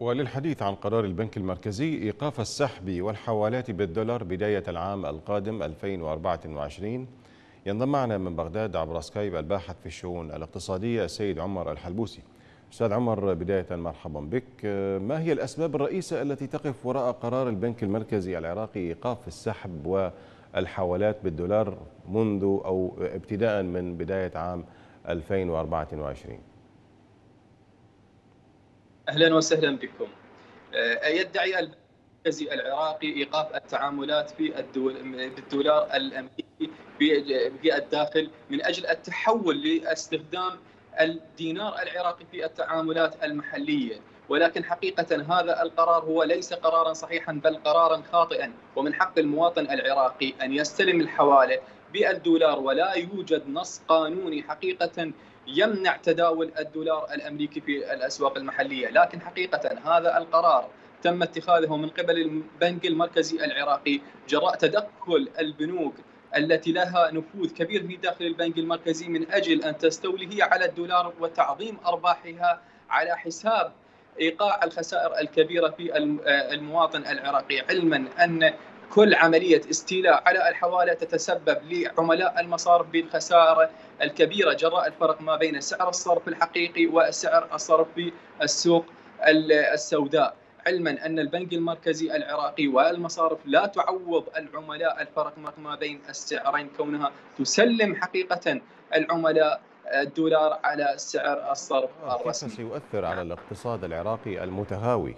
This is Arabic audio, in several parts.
وللحديث عن قرار البنك المركزي إيقاف السحب والحوالات بالدولار بداية العام القادم 2024 ينضم معنا من بغداد عبر سكايب الباحث في الشؤون الاقتصادية السيد عمر الحلبوسي. أستاذ عمر، بداية مرحبا بك. ما هي الأسباب الرئيسة التي تقف وراء قرار البنك المركزي العراقي إيقاف السحب والحوالات بالدولار منذ أو ابتداء من بداية عام 2024؟ أهلا وسهلا بكم. يدعي البنك المركزي العراقي إيقاف التعاملات بالدولار الأمريكي في الداخل من أجل التحول لاستخدام الدينار العراقي في التعاملات المحلية، ولكن حقيقة هذا القرار هو ليس قرارا صحيحا بل قرارا خاطئا، ومن حق المواطن العراقي أن يستلم الحوالة بالدولار، ولا يوجد نص قانوني حقيقة يمنع تداول الدولار الأمريكي في الأسواق المحلية. لكن حقيقة هذا القرار تم اتخاذه من قبل البنك المركزي العراقي جراء تدخل البنوك التي لها نفوذ كبير في داخل البنك المركزي من أجل أن تستولي هي على الدولار وتعظيم أرباحها على حساب إيقاع الخسائر الكبيرة في المواطن العراقي، علما أن كل عملية استيلاء على الحوالة تتسبب لعملاء المصارف بالخسائر الكبيرة جراء الفرق ما بين سعر الصرف الحقيقي وسعر الصرف في السوق السوداء، علما أن البنك المركزي العراقي والمصارف لا تعوض العملاء الفرق ما بين السعرين، كونها تسلم حقيقة العملاء الدولار على سعر الصرف كيف الرسمي. سيؤثر على الاقتصاد العراقي المتهاوي؟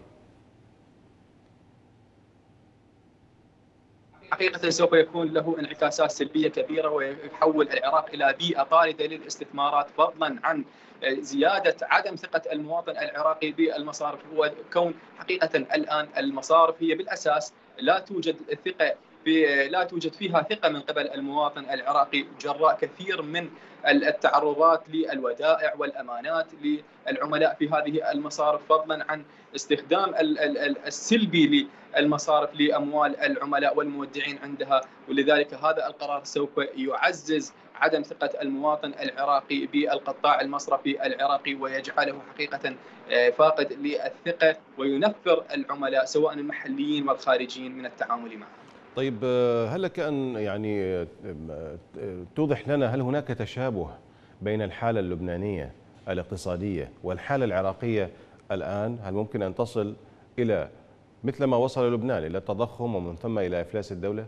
حقيقة سوف يكون له انعكاسات سلبية كبيرة، ويحول العراق إلى بيئة طاردة للاستثمارات، فضلا عن زيادة عدم ثقة المواطن العراقي بالمصارف، وكون حقيقة الآن المصارف هي بالأساس لا توجد فيها ثقة من قبل المواطن العراقي جراء كثير من التعرضات للودائع والأمانات للعملاء في هذه المصارف، فضلا عن استخدام السلبي للمصارف لأموال العملاء والمودعين عندها. ولذلك هذا القرار سوف يعزز عدم ثقة المواطن العراقي بالقطاع المصرفي العراقي، ويجعله حقيقة فاقد للثقة، وينفر العملاء سواء المحليين والخارجيين من التعامل معه. طيب، هل لك أن توضح لنا هل هناك تشابه بين الحالة اللبنانية الاقتصادية والحالة العراقية الآن؟ هل ممكن أن تصل إلى مثل ما وصل لبنان إلى التضخم ومن ثم إلى إفلاس الدولة؟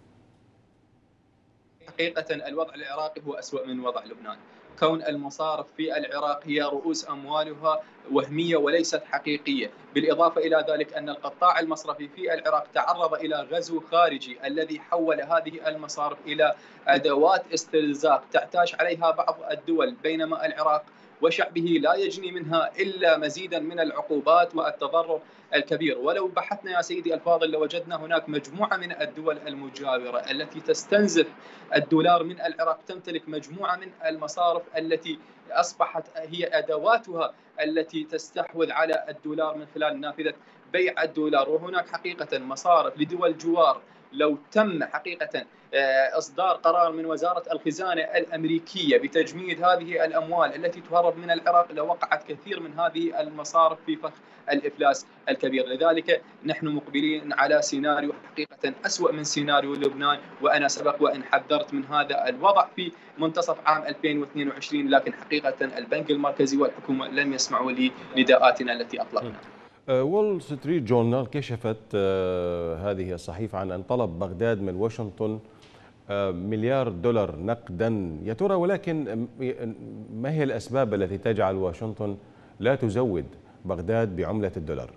حقيقة الوضع العراقي هو أسوأ من وضع لبنان، كون المصارف في العراق هي رؤوس أموالها وهمية وليست حقيقية، بالإضافة إلى ذلك أن القطاع المصرفي في العراق تعرض إلى غزو خارجي الذي حول هذه المصارف إلى أدوات استرزاق تعتاش عليها بعض الدول، بينما العراق وشعبه لا يجني منها إلا مزيدا من العقوبات والتضرر الكبير. ولو بحثنا يا سيدي الفاضل لوجدنا هناك مجموعة من الدول المجاورة التي تستنزف الدولار من العراق تمتلك مجموعة من المصارف التي أصبحت هي أدواتها التي تستحوذ على الدولار من خلال نافذة بيع الدولار. وهناك حقيقة مصارف لدول جوار لو تم حقيقة إصدار قرار من وزارة الخزانة الأمريكية بتجميد هذه الأموال التي تهرب من العراق لوقعت كثير من هذه المصارف في فخ الإفلاس الكبير. لذلك نحن مقبلين على سيناريو حقيقة أسوأ من سيناريو لبنان، وأنا سبق وأن حذرت من هذا الوضع في منتصف عام 2022، لكن حقيقة البنك المركزي والحكومة لم يسمعوا لنداءاتنا التي أطلقناها. وول ستريت جورنال كشفت هذه الصحيفة عن أن طلب بغداد من واشنطن مليار دولار نقدا يا ترى، ولكن ما هي الأسباب التي تجعل واشنطن لا تزود بغداد بعملة الدولار؟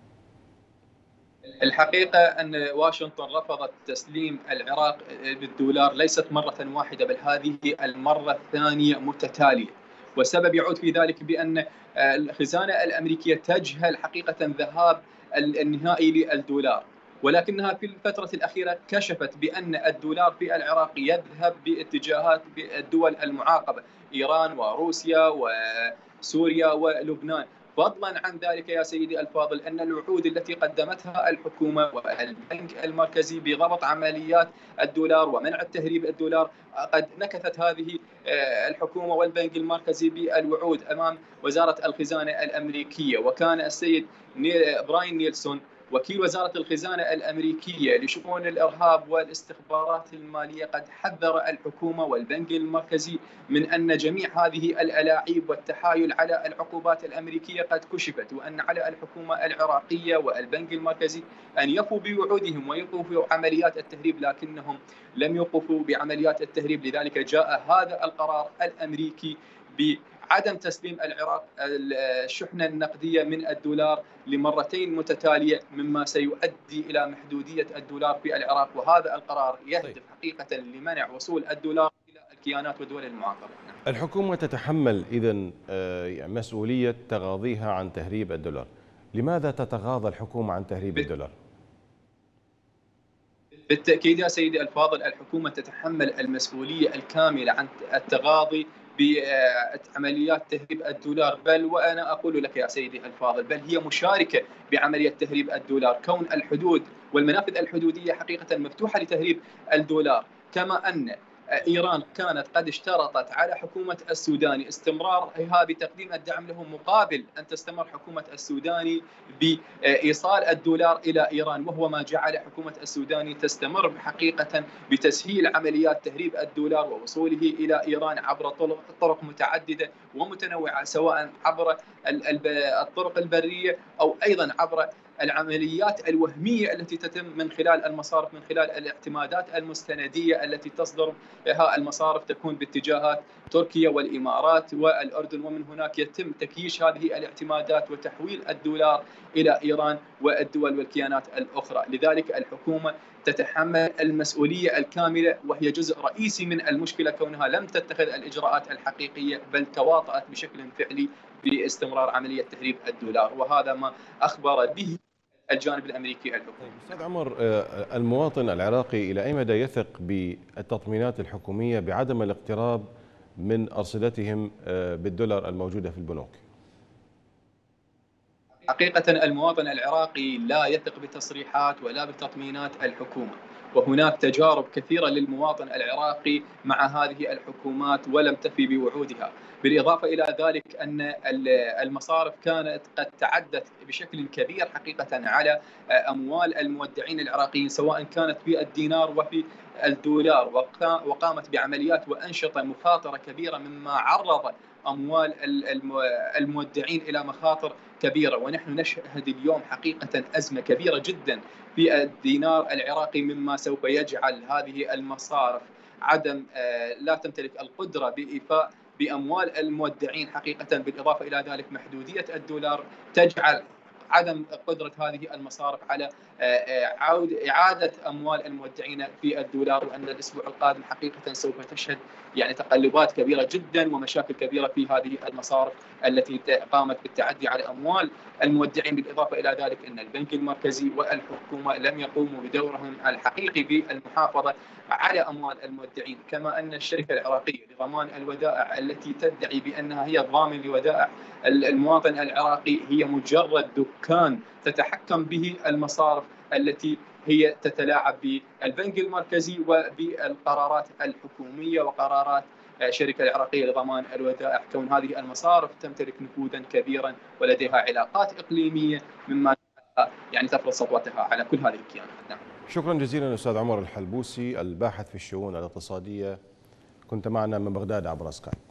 الحقيقة أن واشنطن رفضت تسليم العراق بالدولار ليست مرة واحدة، بل هذه المرة الثانية متتالية، والسبب يعود في ذلك بأن الخزانة الأمريكية تجهل حقيقة ذهاب النهائي للدولار، ولكنها في الفترة الأخيرة كشفت بأن الدولار في العراق يذهب باتجاهات الدول المعاقبة، إيران وروسيا وسوريا ولبنان، فضلا عن ذلك يا سيدي الفاضل أن الوعود التي قدمتها الحكومة والبنك المركزي بضبط عمليات الدولار ومنع التهريب الدولار، قد نكثت هذه الحكومة والبنك المركزي بالوعود أمام وزارة الخزانة الأمريكية. وكان السيد براين نيلسون وكيل وزارة الخزانة الأمريكية لشؤون الإرهاب والاستخبارات المالية قد حذر الحكومة والبنك المركزي من أن جميع هذه الألاعيب والتحايل على العقوبات الأمريكية قد كشفت، وأن على الحكومة العراقية والبنك المركزي أن يفوا بوعودهم ويوقفوا عمليات التهريب، لكنهم لم يوقفوا بعمليات التهريب. لذلك جاء هذا القرار الأمريكي بعدم تسليم العراق الشحنة النقدية من الدولار لمرتين متتالية، مما سيؤدي إلى محدودية الدولار في العراق. وهذا القرار يهدف حقيقة لمنع وصول الدولار إلى الكيانات ودول المعاقبة. الحكومة تتحمل إذن مسؤولية تغاضيها عن تهريب الدولار. لماذا تتغاضى الحكومة عن تهريب الدولار؟ بالتأكيد يا سيدي الفاضل الحكومة تتحمل المسؤولية الكاملة عن التغاضي بعمليات تهريب الدولار، بل وأنا أقول لك يا سيدي الفاضل بل هي مشاركة بعملية تهريب الدولار، كون الحدود والمنافذ الحدودية حقيقة مفتوحة لتهريب الدولار. كما أن إيران كانت قد اشترطت على حكومة السوداني استمرارها بتقديم الدعم لهم مقابل أن تستمر حكومة السوداني بإيصال الدولار إلى إيران، وهو ما جعل حكومة السوداني تستمر حقيقة بتسهيل عمليات تهريب الدولار ووصوله إلى إيران عبر طرق متعددة ومتنوعة، سواء عبر الطرق البرية أو أيضا عبر العمليات الوهمية التي تتم من خلال المصارف، من خلال الاعتمادات المستندية التي تصدر بها المصارف تكون باتجاهات تركيا والإمارات والأردن، ومن هناك يتم تكييش هذه الاعتمادات وتحويل الدولار إلى إيران والدول والكيانات الأخرى. لذلك الحكومة تتحمل المسؤولية الكاملة، وهي جزء رئيسي من المشكلة كونها لم تتخذ الإجراءات الحقيقية بل تواطأت بشكل فعلي باستمرار عملية تهريب الدولار، وهذا ما أخبر به الجانب الأمريكي الحكومي. أستاذ عمر، المواطن العراقي إلى أي مدى يثق بالتطمينات الحكومية بعدم الاقتراب من أرصدتهم بالدولار الموجودة في البنوك؟ حقيقة المواطن العراقي لا يثق بتصريحات ولا بتطمينات الحكومة، وهناك تجارب كثيرة للمواطن العراقي مع هذه الحكومات ولم تفي بوعودها. بالإضافة إلى ذلك أن المصارف كانت قد تعدت بشكل كبير حقيقة على أموال المودعين العراقيين، سواء كانت في الدينار وفي الدولار، وقامت بعمليات وأنشطة مخاطرة كبيرة، مما عرض أموال المودعين إلى مخاطر كبيرة. ونحن نشهد اليوم حقيقة أزمة كبيرة جدا في الدينار العراقي، مما سوف يجعل هذه المصارف لا تمتلك القدرة بإيفاء بأموال المودعين حقيقة. بالإضافة إلى ذلك محدودية الدولار تجعل عدم قدرة هذه المصارف على إعادة أموال المودعين في الدولار، وأن الأسبوع القادم حقيقة سوف تشهد تقلبات كبيرة جدا ومشاكل كبيرة في هذه المصارف التي قامت بالتعدي على أموال المودعين. بالإضافة إلى ذلك أن البنك المركزي والحكومة لم يقوموا بدورهم الحقيقي بالمحافظة على أموال المودعين، كما أن الشركة العراقية لضمان الودائع التي تدعي بأنها هي الضامن لودائع المواطن العراقي هي مجرد دكان تتحكم به المصارف التي هي تتلاعب بالبنك المركزي وبالقرارات الحكومية وقرارات الشركة العراقية لضمان الودائع، كون هذه المصارف تمتلك نفوذا كبيرا ولديها علاقات إقليمية، مما تفرض سطوتها على كل هذه الكيانات. نعم. شكرا جزيلا أستاذ عمر الحلبوسي، الباحث في الشؤون الاقتصادية، كنت معنا من بغداد عبر سكايب.